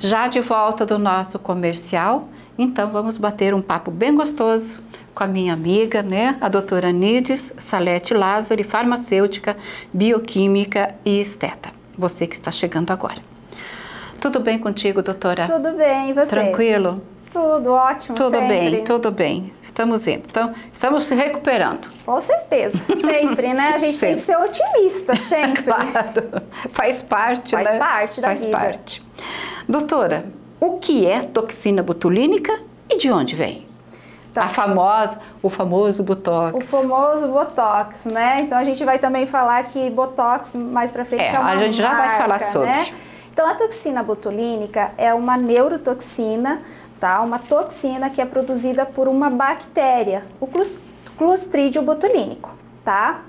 Já de volta do nosso comercial, então vamos bater um papo bem gostoso com a minha amiga, né, a doutora Nides Salete Lázari, farmacêutica, bioquímica e esteta. Você que está chegando agora. Tudo bem contigo, doutora? Tudo bem, e você? Tranquilo? Tudo ótimo, tudo sempre. Bem, tudo bem. Estamos indo. Então, estamos se recuperando. Com certeza, sempre, né? A gente tem que ser otimista, sempre. Claro, faz parte, né? Faz parte da vida. Faz parte. Doutora, o que é toxina botulínica e de onde vem? Então, o famoso Botox. O famoso Botox, né? Então a gente vai também falar que Botox mais pra frente é uma a gente já marca, vai falar sobre. Né? Então a toxina botulínica é uma neurotoxina, tá? Uma toxina que é produzida por uma bactéria, o Clostridium botulínico, tá?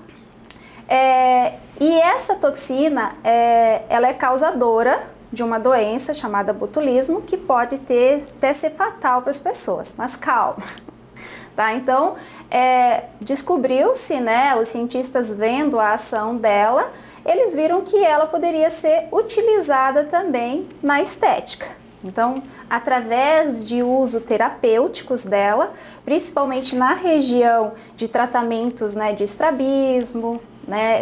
E essa toxina, ela é causadora de uma doença chamada botulismo, que pode até ser fatal para as pessoas, mas calma. Tá? Então, descobriu-se, né, os cientistas vendo a ação dela, eles viram que ela poderia ser utilizada também na estética. Então, através de uso terapêuticos dela, principalmente na região de tratamentos, né, de estrabismo, né,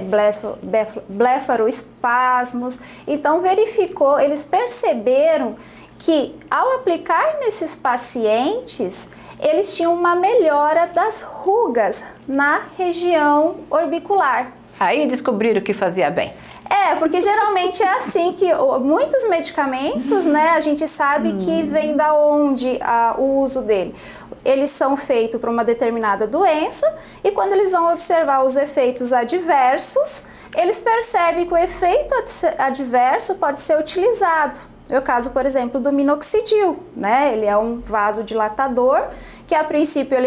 blefaroespasmos, então eles perceberam que ao aplicar nesses pacientes, eles tinham uma melhora das rugas na região orbicular. Aí descobriram que fazia bem. Porque geralmente é assim que muitos medicamentos, né, a gente sabe que vem da onde o uso dele. Eles são feitos para uma determinada doença e quando eles vão observar os efeitos adversos, eles percebem que o efeito adverso pode ser utilizado. É o caso, por exemplo, do minoxidil, né? Ele é um vasodilatador que a princípio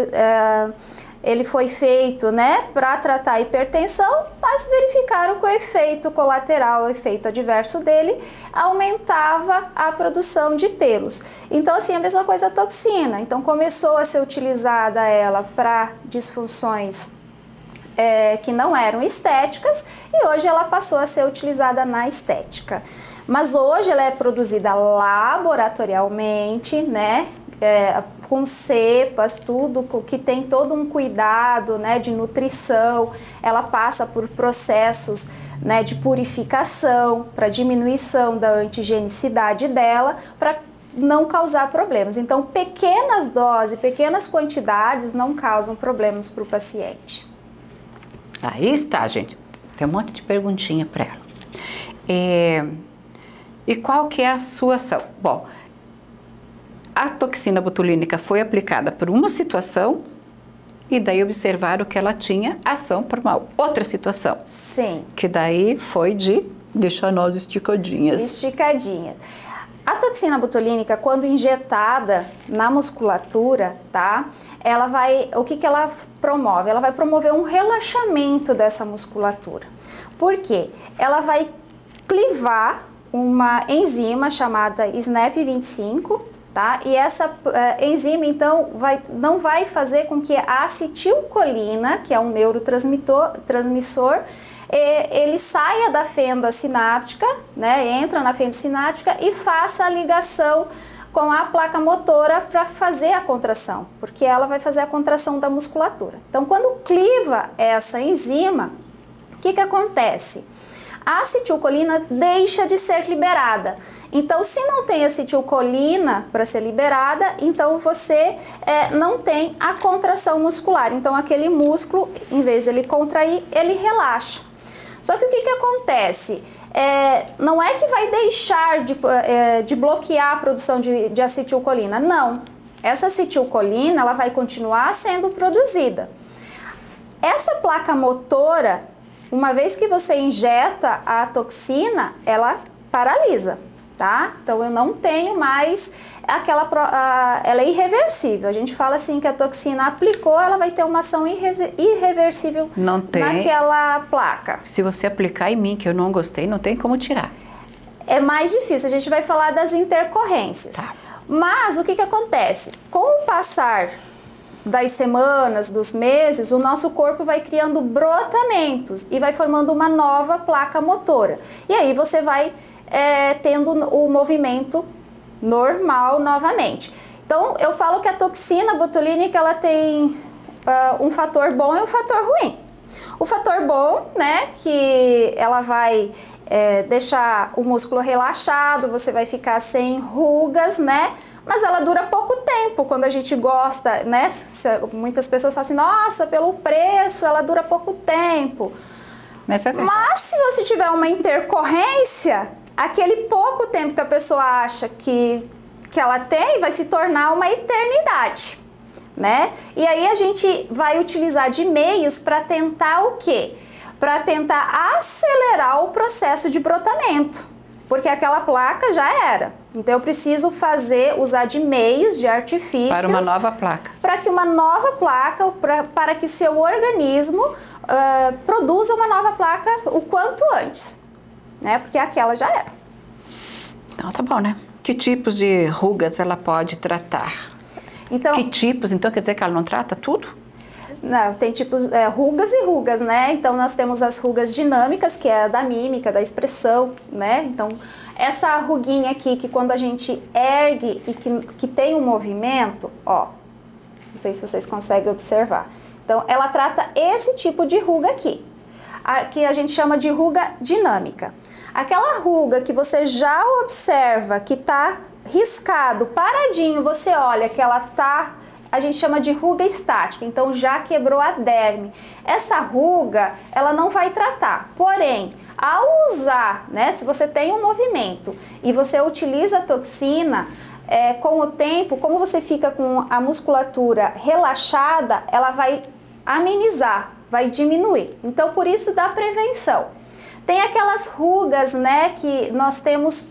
ele foi feito, né, para tratar a hipertensão, mas verificaram que o efeito colateral, o efeito adverso dele, aumentava a produção de pelos. Então, assim, a mesma coisa a toxina. Então, começou a ser utilizada ela para disfunções que não eram estéticas e hoje ela passou a ser utilizada na estética. Mas hoje ela é produzida laboratorialmente, né? Com cepas, tudo que tem todo um cuidado, né, de nutrição, ela passa por processos, né, de purificação para diminuição da antigenicidade dela, para não causar problemas. Então, pequenas doses, pequenas quantidades não causam problemas para o paciente. Aí está, gente. Tem um monte de perguntinha para ela. E qual que é a sua ação? Bom, a toxina botulínica foi aplicada por uma situação e daí observaram que ela tinha ação para uma outra situação. Sim. Que daí foi de deixar nós esticadinhas. Esticadinha. A toxina botulínica, quando injetada na musculatura, tá? O que ela promove? Ela vai promover um relaxamento dessa musculatura. Por quê? Ela vai clivar uma enzima chamada SNAP25, tá? E essa enzima, então, não vai fazer com que a acetilcolina, que é um neurotransmissor, ele saia da fenda sináptica, né? Entra na fenda sináptica e faça a ligação com a placa motora para fazer a contração, porque ela vai fazer a contração da musculatura. Então, quando cliva essa enzima, o que acontece? A acetilcolina deixa de ser liberada. Então, se não tem acetilcolina para ser liberada, então você não tem a contração muscular. Então, aquele músculo, em vez de ele contrair, ele relaxa. Só que o que acontece? Não é que vai deixar de bloquear a produção de acetilcolina, não. Essa acetilcolina ela vai continuar sendo produzida. Essa placa motora, uma vez que você injeta a toxina, ela paralisa, tá? Então eu não tenho mais ela é irreversível. A gente fala assim que a toxina aplicou, ela vai ter uma ação irreversível naquela placa. Se você aplicar em mim, que eu não gostei, não tem como tirar. É mais difícil, a gente vai falar das intercorrências. Tá. Mas o que acontece? Com o passar das semanas, dos meses, o nosso corpo vai criando brotamentos e vai formando uma nova placa motora. E aí você vai tendo o movimento normal novamente. Então, eu falo que a toxina botulínica, ela tem um fator bom e um fator ruim. O fator bom, né, que ela vai deixar o músculo relaxado, você vai ficar sem rugas, né, mas ela dura pouco tempo quando a gente gosta, né, muitas pessoas falam assim, nossa, pelo preço, ela dura pouco tempo. Mas se você tiver uma intercorrência, aquele pouco tempo que a pessoa acha que ela tem vai se tornar uma eternidade, né? E aí a gente vai utilizar de meios para tentar o quê? Para tentar acelerar o processo de brotamento, porque aquela placa já era. Então eu preciso usar de meios, de artifícios... Para uma nova placa. Para que uma nova placa, para que o seu organismo produza uma nova placa o quanto antes, né? Porque aquela já era. Então tá bom, né? Que tipos de rugas ela pode tratar? Então, que tipos? Então quer dizer que ela não trata tudo? Não, tem tipos, rugas e rugas, né? Então nós temos as rugas dinâmicas, que é da mímica, da expressão, né? Então essa ruguinha aqui, que quando a gente ergue e que tem um movimento, ó, não sei se vocês conseguem observar. Então ela trata esse tipo de ruga aqui, que a gente chama de ruga dinâmica. Aquela ruga que você já observa que tá riscado, paradinho, você olha que ela tá, a gente chama de ruga estática, então já quebrou a derme. Essa ruga, ela não vai tratar, porém, ao usar, né, se você tem um movimento e você utiliza a toxina, com o tempo, como você fica com a musculatura relaxada, ela vai amenizar, vai diminuir. Então, por isso da prevenção. Tem aquelas rugas, né, que nós temos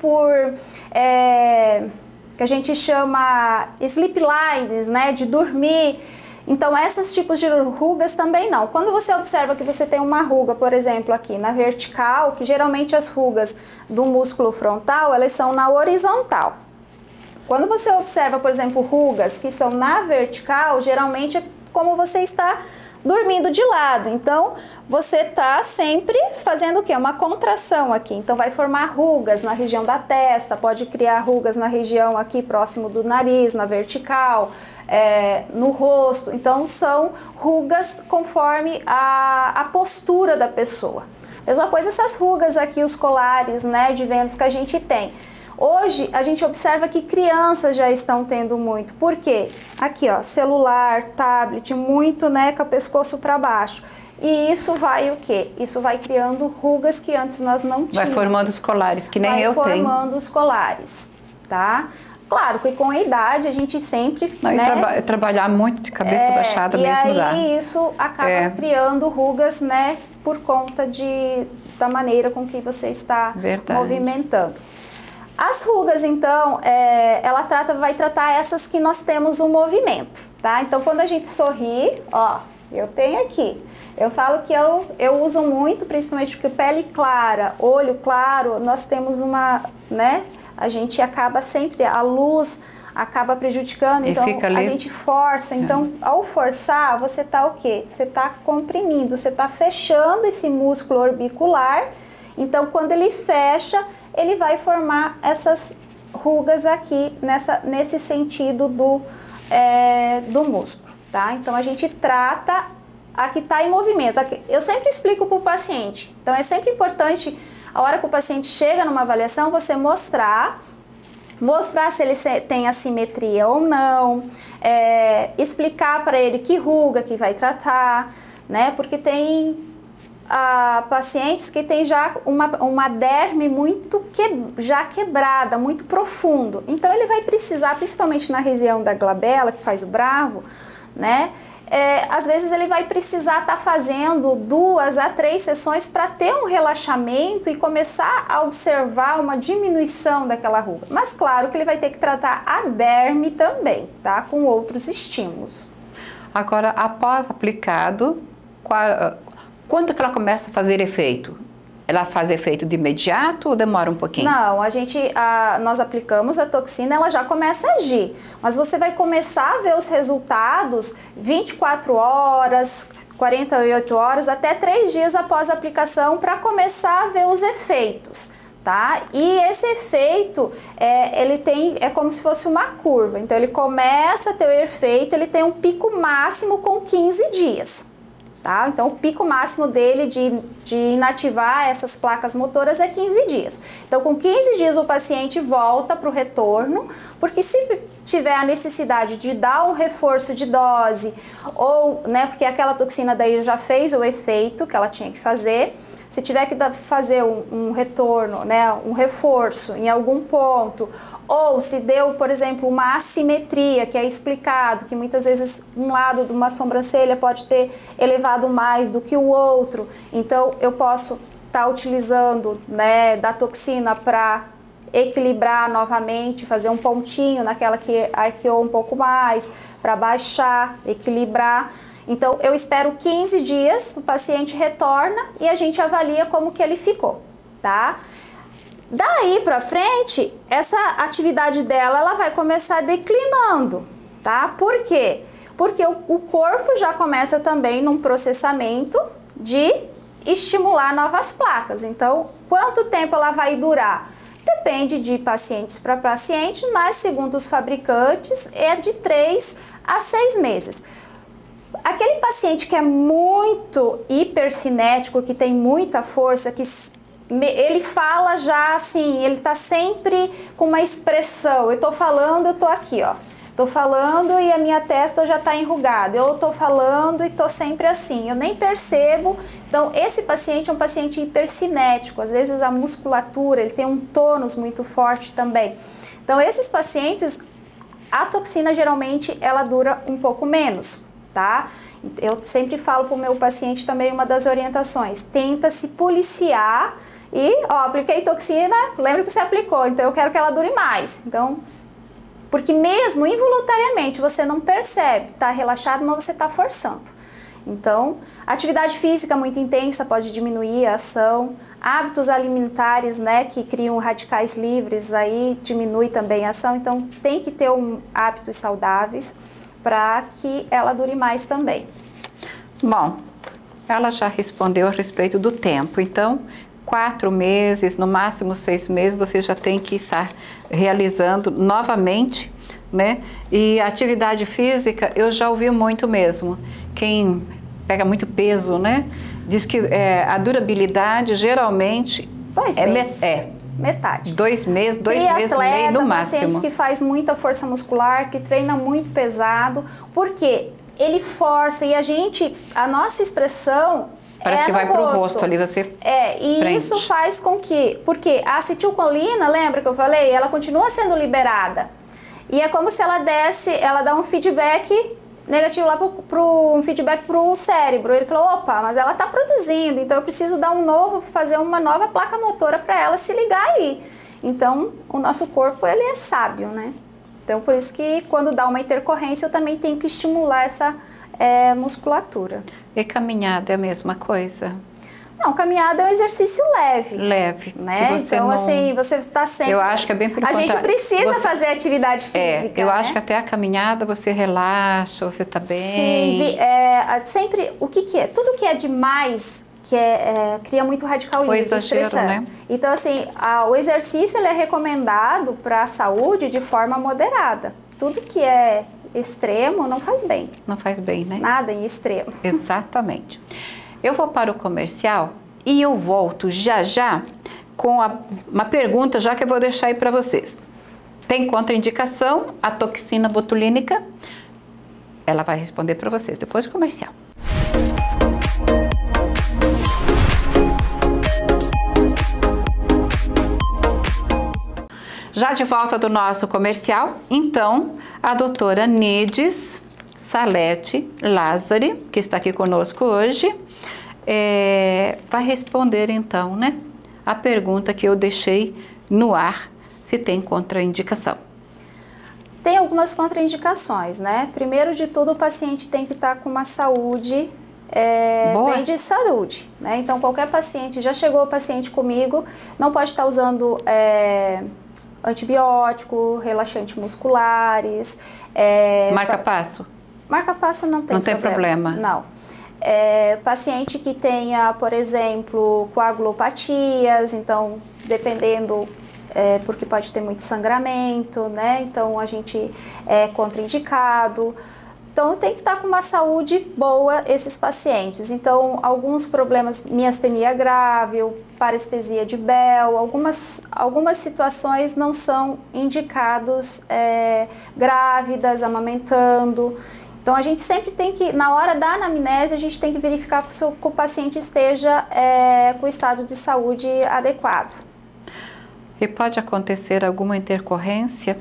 que a gente chama sleep lines, né, de dormir. Então, esses tipos de rugas também não. Quando você observa que você tem uma ruga, por exemplo, aqui na vertical, que geralmente as rugas do músculo frontal, elas são na horizontal. Quando você observa, por exemplo, rugas que são na vertical, geralmente é como você está dormindo de lado. Então, você está sempre fazendo o quê? Uma contração aqui. Então, vai formar rugas na região da testa, pode criar rugas na região aqui próximo do nariz, na vertical, no rosto. Então, são rugas conforme a postura da pessoa. Mesma coisa essas rugas aqui, os colares, né, de Vênus que a gente tem. Hoje, a gente observa que crianças já estão tendo muito. Por quê? Aqui, ó, celular, tablet, muito, né, com o pescoço para baixo. E isso vai o quê? Isso vai criando rugas que antes nós não tínhamos. Vai formando os colares, que nem eu tenho. Vai formando os colares, tá? Claro que com a idade a gente sempre, né? Trabalhar muito de cabeça baixada mesmo dá. E aí isso acaba criando rugas, né, por conta da maneira com que você está movimentando. As rugas, então, ela vai tratar essas que nós temos um movimento, tá? Então, quando a gente sorri, ó, eu tenho aqui. Eu falo que eu uso muito, principalmente porque pele clara, olho claro, nós temos uma, né? A gente acaba sempre, a luz acaba prejudicando, então a gente força. Então, ao forçar, você tá o quê? Você tá comprimindo, você tá fechando esse músculo orbicular. Então, quando ele fecha, ele vai formar essas rugas aqui, nesse sentido do músculo, tá? Então, a gente trata a que está em movimento. Eu sempre explico para o paciente. Então, é sempre importante, a hora que o paciente chega numa avaliação, você mostrar se ele tem assimetria ou não, explicar para ele que ruga que vai tratar, né? Porque tem pacientes que têm já uma derme muito já quebrada, muito profundo. Então ele vai precisar, principalmente na região da glabela, que faz o bravo, né? Às vezes ele vai precisar estar fazendo 2 a 3 sessões para ter um relaxamento e começar a observar uma diminuição daquela ruga. Mas claro que ele vai ter que tratar a derme também, tá? Com outros estímulos. Agora, após aplicado, quando que ela começa a fazer efeito? Ela faz efeito de imediato ou demora um pouquinho? Não, nós aplicamos a toxina, ela já começa a agir. Mas você vai começar a ver os resultados 24 horas, 48 horas, até 3 dias após a aplicação para começar a ver os efeitos, tá? E esse efeito, é como se fosse uma curva. Então, ele começa a ter o efeito, ele tem um pico máximo com 15 dias. Tá? Então, o pico máximo dele de inativar essas placas motoras é 15 dias. Então, com 15 dias o paciente volta para o retorno, porque se tiver a necessidade de dar um reforço de dose, ou, né, porque aquela toxina daí já fez o efeito que ela tinha que fazer, se tiver que fazer um retorno, né, um reforço em algum ponto, ou se deu, por exemplo, uma assimetria, que é explicado, que muitas vezes um lado de uma sobrancelha pode ter elevado mais do que o outro, então eu posso estar utilizando, né, da toxina para equilibrar novamente, fazer um pontinho naquela que arqueou um pouco mais, para baixar, equilibrar. Então, eu espero 15 dias, o paciente retorna e a gente avalia como que ele ficou, tá? Daí pra frente, essa atividade dela, ela vai começar declinando, tá? Por quê? Porque o corpo já começa também num processamento de estimular novas placas. Então, quanto tempo ela vai durar? Depende de pacientes para paciente, mas segundo os fabricantes, é de 3 a 6 meses. Aquele paciente que é muito hipercinético, que tem muita força, que ele fala já assim, ele tá sempre com uma expressão, eu tô falando, eu tô aqui, ó, tô falando e a minha testa já tá enrugada, eu tô falando e tô sempre assim, eu nem percebo. Então, esse paciente é um paciente hipercinético, às vezes a musculatura, ele tem um tônus muito forte também. Então, esses pacientes, a toxina geralmente, ela dura um pouco menos, tá? Eu sempre falo para o meu paciente também uma das orientações, tenta se policiar e, ó, apliquei toxina, lembra que você aplicou, então eu quero que ela dure mais. Então, porque mesmo involuntariamente você não percebe, tá relaxado, mas você tá forçando. Então, atividade física muito intensa pode diminuir a ação, hábitos alimentares, né, que criam radicais livres, aí diminui também a ação, então tem que ter hábitos saudáveis para que ela dure mais também. Bom, ela já respondeu a respeito do tempo, então 4 meses, no máximo 6 meses, você já tem que estar realizando novamente, né? E atividade física, eu já ouvi muito mesmo. Quem pega muito peso, né? Diz que a durabilidade geralmente 2 meses. Metade. 2 meses, 2 meses e meio no máximo. Pacientes que faz muita força muscular, que treina muito pesado, porque ele força e a nossa expressão parece que vai pro rosto ali, você e prende. Isso faz com que, porque a acetilcolina, lembra que eu falei, ela continua sendo liberada. E é como se ela dá um feedback negativo lá um feedback pro cérebro. Ele falou, opa, mas ela tá produzindo, então eu preciso dar fazer uma nova placa motora para ela se ligar aí. Então, o nosso corpo, ele é sábio, né? Então, por isso que quando dá uma intercorrência, eu também tenho que estimular essa musculatura. E caminhada é a mesma coisa? Não, caminhada é um exercício leve. Leve. Né? Então, não... assim, você está sempre... Eu acho que é bem por A gente precisa fazer atividade física, eu acho que até a caminhada você relaxa, você está bem. Sim, sempre, o que é? Tudo que é demais, cria muito radical livre, exagero, né? Então, assim, o exercício ele é recomendado para a saúde de forma moderada. Tudo que é extremo não faz bem. Não faz bem, né? Nada em extremo. Exatamente. Eu vou para o comercial e eu volto já já com uma pergunta já que eu vou deixar aí para vocês. Tem contraindicação a toxina botulínica? Ela vai responder para vocês depois do comercial. Já de volta do nosso comercial, então, a doutora Nides Salete Lázari, que está aqui conosco hoje, vai responder então, né, a pergunta que eu deixei no ar, se tem contraindicação. Tem algumas contraindicações, né? Primeiro de tudo, o paciente tem que estar com uma saúde, bem de saúde, né? Então, qualquer paciente, já chegou o paciente comigo, não pode estar usando antibiótico, relaxante musculares. Marca-passo? Marca-passo não tem problema. Não. Paciente que tenha, por exemplo, coagulopatias, então, dependendo, porque pode ter muito sangramento, né? Então, a gente é contraindicado. Então, tem que estar com uma saúde boa esses pacientes. Então, alguns problemas, miastenia grave, parestesia de Bell, algumas situações não são indicados grávidas, amamentando. Então, a gente sempre tem que, na hora da anamnese, a gente tem que verificar que o paciente esteja com o estado de saúde adequado. E pode acontecer alguma intercorrência?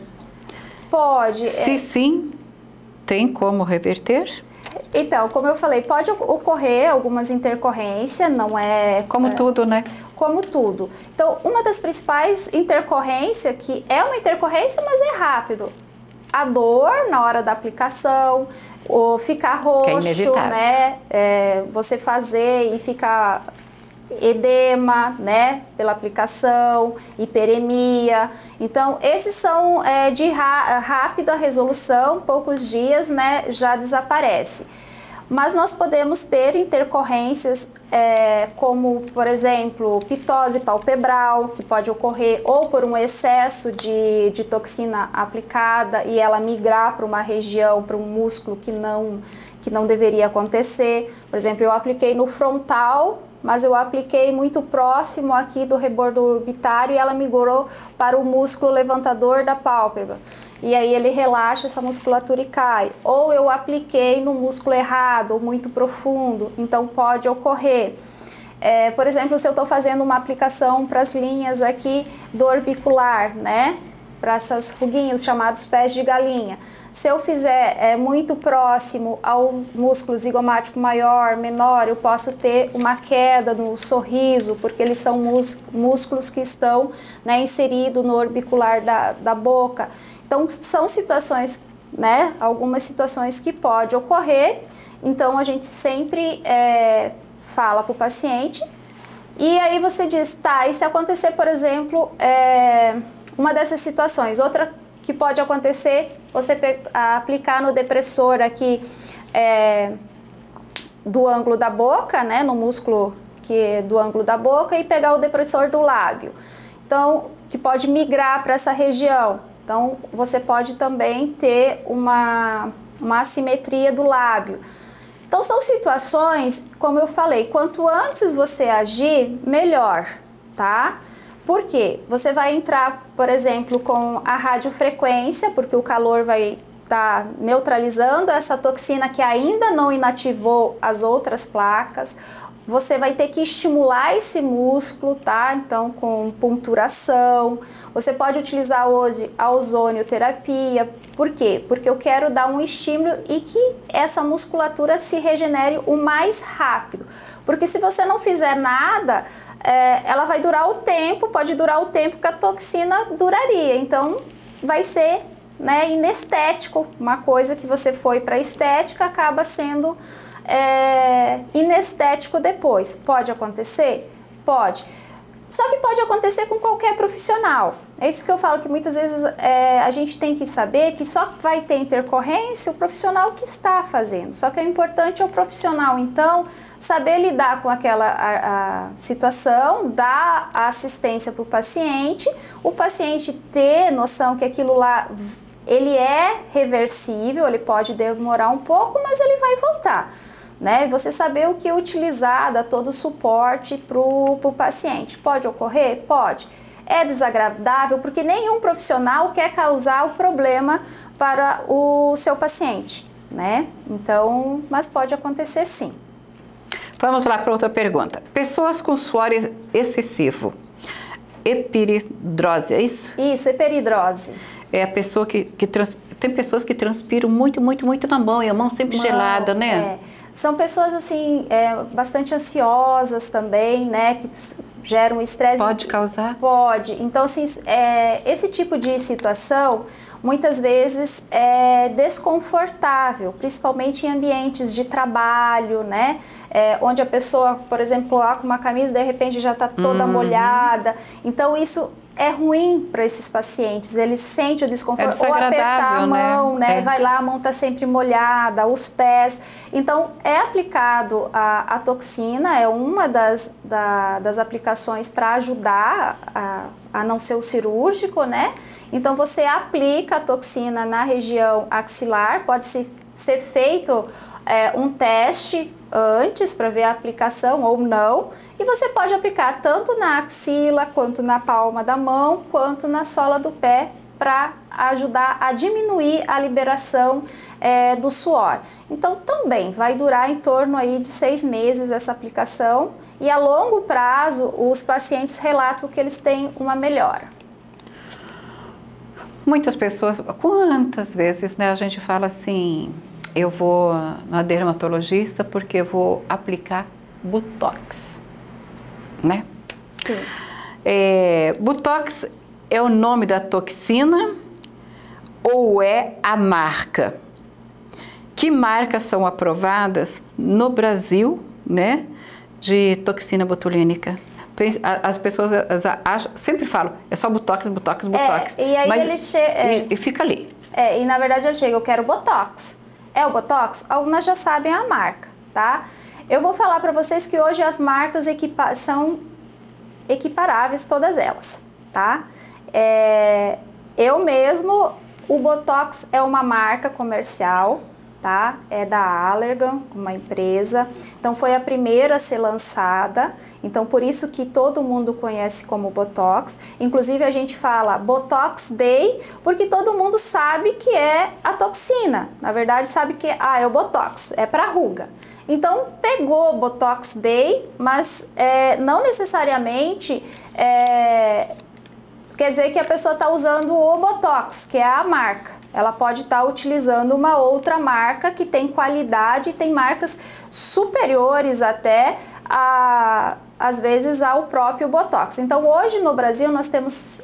Pode. Se sim, tem como reverter? Então, como eu falei, pode ocorrer algumas intercorrências, não é... Como tudo, né? Como tudo. Então, uma das principais intercorrências, que é uma intercorrência, mas é rápido. A dor na hora da aplicação, ou ficar roxo, né? Você fazer e ficar edema, né? Pela aplicação, hiperemia. Então, esses são de rápida resolução, poucos dias, né? Já desaparece. Mas nós podemos ter intercorrências como, por exemplo, pitose palpebral, que pode ocorrer ou por um excesso de toxina aplicada e ela migrar para uma região, para um músculo que não deveria acontecer. Por exemplo, eu apliquei no frontal, mas eu apliquei muito próximo aqui do rebordo orbitário e ela migrou para o músculo levantador da pálpebra. E aí ele relaxa essa musculatura e cai. Ou eu apliquei no músculo errado, ou muito profundo, então pode ocorrer. Por exemplo, se eu estou fazendo uma aplicação para as linhas aqui do orbicular, né? Para essas ruguinhos chamados pés de galinha. Se eu fizer muito próximo ao músculo zigomático maior, menor, eu posso ter uma queda no sorriso, porque eles são músculos que estão, né, inseridos no orbicular da boca. Então, são situações, né, algumas situações que pode ocorrer, então a gente sempre fala para o paciente, e aí você diz, tá, e se acontecer, por exemplo, uma dessas situações, outra que pode acontecer, você aplicar no depressor aqui do ângulo da boca, né, no músculo do ângulo da boca, e pegar o depressor do lábio, então, que pode migrar para essa região. Então, você pode também ter uma assimetria do lábio. Então, são situações, como eu falei, quanto antes você agir, melhor, tá? Por quê? Você vai entrar, por exemplo, com a radiofrequência, porque o calor vai estar neutralizando essa toxina que ainda não inativou as outras placas. Você vai ter que estimular esse músculo, tá? Então, com punturação. Você pode utilizar hoje a ozonioterapia. Por quê? Porque eu quero dar um estímulo e que essa musculatura se regenere o mais rápido. Porque se você não fizer nada, ela vai durar o tempo, pode durar o tempo que a toxina duraria. Então, vai ser, né, inestético. Uma coisa que você foi para estética acaba sendo inestético depois. Pode acontecer? Pode. Só que pode acontecer com qualquer profissional. É isso que eu falo, que muitas vezes a gente tem que saber que só vai ter intercorrência o profissional que está fazendo. Só que o importante é o profissional, então, saber lidar com aquela situação, dar a assistência para o paciente ter noção que aquilo lá, ele é reversível, ele pode demorar um pouco, mas ele vai voltar. Né? Você saber o que utilizar, dar todo o suporte para o paciente. Pode ocorrer? Pode. É desagradável porque nenhum profissional quer causar o problema para o seu paciente, né? Então, mas pode acontecer sim. Vamos lá para outra pergunta. Pessoas com suor excessivo, epiridrose, é isso? Isso, epiridrose. É a pessoa tem pessoas que transpiram muito na mão, e a mão sempre gelada, né? São pessoas, assim, bastante ansiosas também, né, que geram estresse. Pode causar? Pode. Então, assim, esse tipo de situação, muitas vezes é desconfortável, principalmente em ambientes de trabalho, né? Onde a pessoa, por exemplo, coloca uma camisa e de repente já está toda molhada. Então isso é ruim para esses pacientes, eles sentem o desconforto, ou apertar a mão, né? Vai lá, a mão está sempre molhada, os pés. Então, é aplicado a toxina, é uma das aplicações para ajudar a não ser o cirúrgico, né? Então, você aplica a toxina na região axilar, pode ser feito um teste antes para ver a aplicação ou não, e você pode aplicar tanto na axila, quanto na palma da mão, quanto na sola do pé, para ajudar a diminuir a liberação do suor. Então também vai durar em torno aí de 6 meses essa aplicação, e a longo prazo os pacientes relatam que eles têm uma melhora. Muitas pessoas, quantas vezes, né, a gente fala assim: eu vou na dermatologista porque eu vou aplicar Botox, né? Sim. Botox é o nome da toxina ou é a marca? Que marcas são aprovadas no Brasil, né, de toxina botulínica? As pessoas acham, sempre falam, é só Botox, Botox, Botox. E aí mas ele chega... E fica ali. E na verdade ele chega, eu quero Botox. É o Botox? Algumas já sabem a marca, tá? Eu vou falar para vocês que hoje as marcas são equiparáveis, todas elas, tá? Eu mesmo, o Botox é uma marca comercial, tá? É da Allergan, uma empresa. Então foi a primeira a ser lançada. Então por isso que todo mundo conhece como Botox. Inclusive a gente fala Botox Day, porque todo mundo sabe que é a toxina. Na verdade sabe que é o Botox, é para ruga. Então pegou Botox Day, mas não necessariamente quer dizer que a pessoa está usando o Botox, que é a marca. Ela pode estar utilizando uma outra marca que tem qualidade e tem marcas superiores até às vezes ao próprio Botox. Então hoje no Brasil nós temos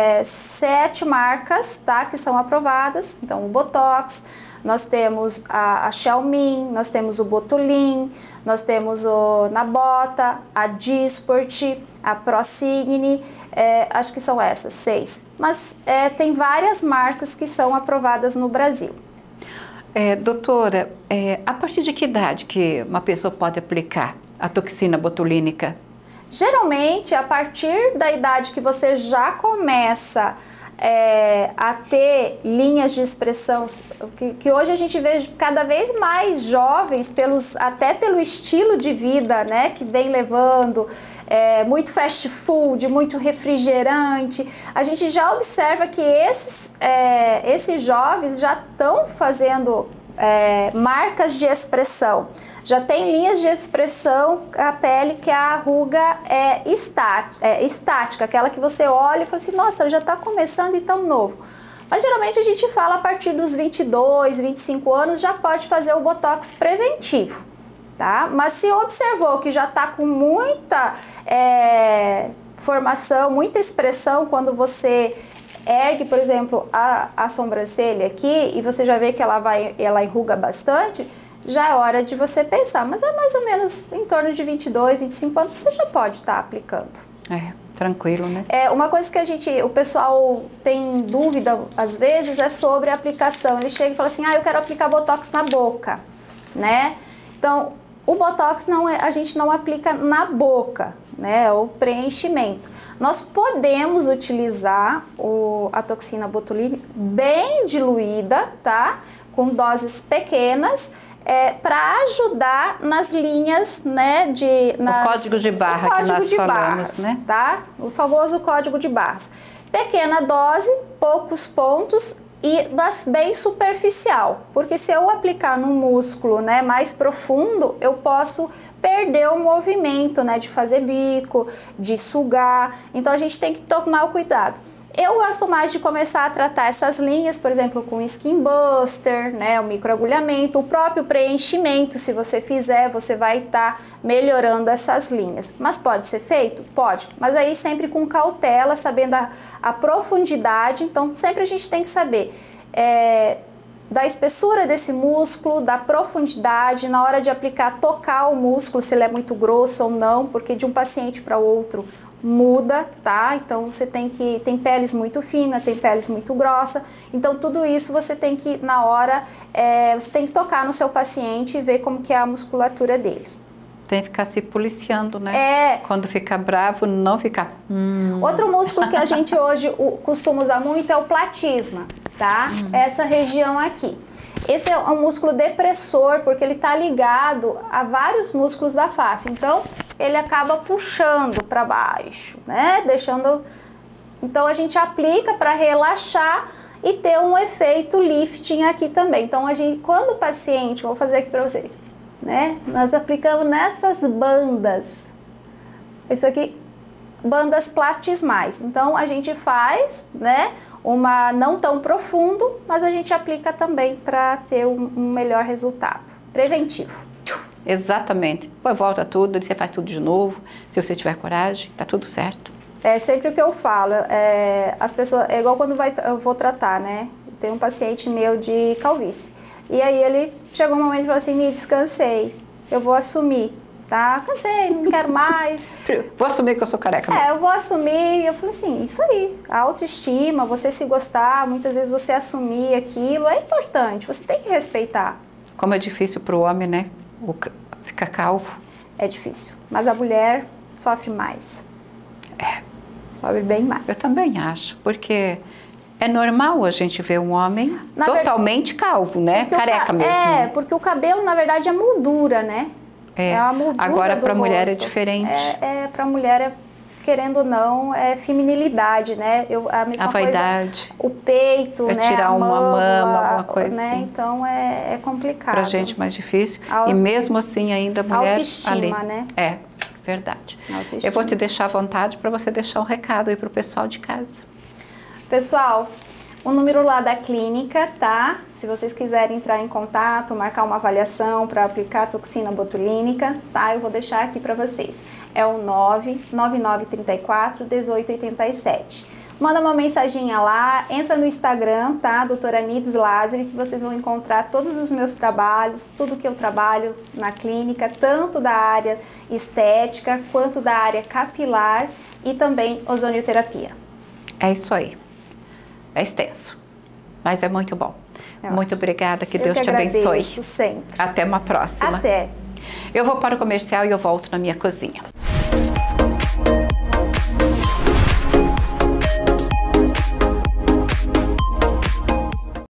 7 marcas, tá, que são aprovadas. Então o Botox, nós temos a Xiaomi, nós temos o Botulin, nós temos o Nabota, a Dysport, a Prosigny, acho que são essas 6. Mas tem várias marcas que são aprovadas no Brasil. Doutora, a partir de que idade que uma pessoa pode aplicar a toxina botulínica? Geralmente, a partir da idade que você já começa a ter linhas de expressão, que hoje a gente vê cada vez mais jovens, até pelo estilo de vida, né, que vem levando, muito fast food, muito refrigerante, a gente já observa que esses jovens já estão fazendo marcas de expressão, já tem linhas de expressão a pele que a ruga é estática, aquela que você olha e fala assim, nossa, já está começando e tão novo. Mas geralmente a gente fala a partir dos 22, 25 anos já pode fazer o Botox preventivo, tá? Mas se observou que já está com muita formação, muita expressão, quando você ergue, por exemplo, a sobrancelha aqui e você já vê que ela enruga bastante, já é hora de você pensar, mas é mais ou menos em torno de 22, 25 anos você já pode estar aplicando. Tranquilo, né? Uma coisa que o pessoal tem dúvida às vezes é sobre a aplicação. Ele chega e fala assim, eu quero aplicar Botox na boca, né? Então, o Botox a gente não aplica na boca, né? O preenchimento. Nós podemos utilizar a toxina botulínica bem diluída, tá? Com doses pequenas, para ajudar nas linhas, né, o código de barra que nós falamos, né? Tá? O famoso código de barras. Pequena dose, poucos pontos mas bem superficial, porque se eu aplicar no músculo, né, mais profundo, eu posso perder o movimento, né, de fazer bico, de sugar. Então a gente tem que tomar o cuidado. Eu gosto mais de começar a tratar essas linhas, por exemplo, com Skin Buster, né, o microagulhamento, o próprio preenchimento, se você fizer, você vai estar melhorando essas linhas. Mas pode ser feito? Pode, mas aí sempre com cautela, sabendo a profundidade, então sempre a gente tem que saber da espessura desse músculo, da profundidade, na hora de aplicar, tocar o músculo, se ele é muito grosso ou não, porque de um paciente para outro muda, tá? Então você tem peles muito finas, tem peles muito grossas, então tudo isso você tem que, na hora, você tem que tocar no seu paciente e ver como que é a musculatura dele. Tem que ficar se policiando, né? Quando fica bravo, não ficar... Outro músculo que a gente hoje costuma usar muito é o platisma, tá? Essa região aqui. Esse é um músculo depressor, porque ele está ligado a vários músculos da face. Então, ele acaba puxando para baixo, né? Deixando... Então, a gente aplica para relaxar e ter um efeito lifting aqui também. Então, quando o paciente... Vou fazer aqui para você, né? Nós aplicamos nessas bandas. Isso aqui, bandas platismais. Então, a gente faz, né? Uma não tão profundo, mas a gente aplica também para ter um melhor resultado. Preventivo. Exatamente. Depois volta tudo, você faz tudo de novo. Se você tiver coragem, tá tudo certo. É sempre o que eu falo. As pessoas, é igual quando eu vou tratar, né? Tem um paciente meu de calvície. E aí ele chegou um momento e falou assim: Nides, descansei, eu vou assumir. Tá, cansei, não quero mais. Vou assumir que eu sou careca mesmo. Eu vou assumir. Eu falei assim, isso aí, a autoestima, você se gostar, muitas vezes você assumir aquilo, é importante, você tem que respeitar. Como é difícil para o homem, né? Ficar calvo. É difícil, mas a mulher sofre mais. Sofre bem mais. Eu também acho, porque é normal a gente ver um homem totalmente calvo, né? Careca mesmo. Porque o cabelo, na verdade, é moldura, né? É a moldura. Agora para a mulher rosto. É diferente. Para a mulher, querendo ou não, é feminilidade, né? A mesma vaidade. Coisa, o peito, né? Tirar a uma mama, alguma coisa né? assim. Então é complicado. Pra gente mais difícil. E mesmo assim ainda a mulher autoestima, ali. Né? Verdade. Autoestima. Eu vou te deixar à vontade para você deixar um recado aí pro pessoal de casa. Pessoal, o número lá da clínica, tá? Se vocês quiserem entrar em contato, marcar uma avaliação para aplicar a toxina botulínica, tá? Eu vou deixar aqui para vocês. É o 99934-1887. Manda uma mensaginha lá, entra no Instagram, tá? Doutora Nides Lázari, que vocês vão encontrar todos os meus trabalhos, tudo que eu trabalho na clínica, tanto da área estética, quanto da área capilar e também ozonioterapia. É isso aí. É extenso, mas é muito bom. Muito obrigada, que Deus te abençoe. Sempre. Até uma próxima. Até. Eu vou para o comercial e eu volto na minha cozinha.